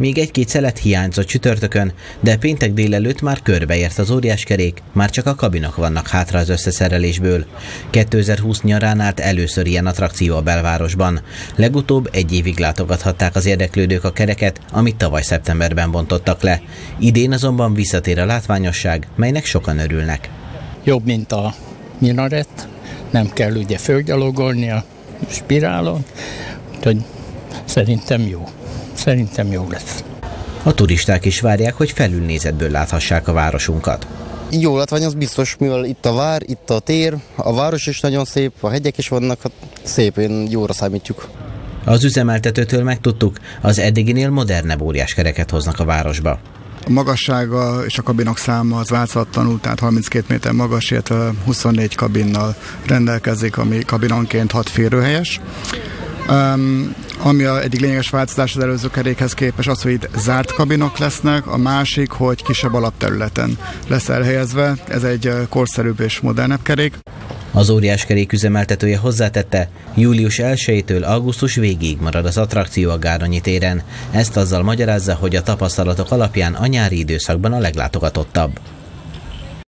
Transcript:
Még egy-két szelet hiányzott csütörtökön, de péntek délelőtt már körbeért az óriáskerék, már csak a kabinok vannak hátra az összeszerelésből. 2020 nyarán állt először ilyen attrakció a belvárosban. Legutóbb egy évig látogathatták az érdeklődők a kereket, amit tavaly szeptemberben bontottak le. Idén azonban visszatér a látványosság, melynek sokan örülnek. Jobb, mint a minaret, nem kell ugye fölgyalogolni a spirálon, úgyhogy szerintem jó lesz. A turisták is várják, hogy felülnézetből láthassák a városunkat. Jó látvány az biztos, mivel itt a vár, itt a tér, a város is nagyon szép, a hegyek is vannak, hát szépen jóra számítjuk. Az üzemeltetőtől megtudtuk, az eddiginél modernebb óriáskereket hoznak a városba. A magassága és a kabinok száma az változatlanul, tehát 32 méter magas, illetve 24 kabinnal rendelkezik, ami kabinonként 6 férőhelyes. Ami egyik lényeges változás az előző kerékhez képest az, hogy itt zárt kabinok lesznek, a másik, hogy kisebb alapterületen lesz elhelyezve. Ez egy korszerűbb és modernebb kerék. Az óriáskerék üzemeltetője hozzátette, július 1-től augusztus végéig marad az attrakció a Gárdonyi téren. Ezt azzal magyarázza, hogy a tapasztalatok alapján a nyári időszakban a leglátogatottabb.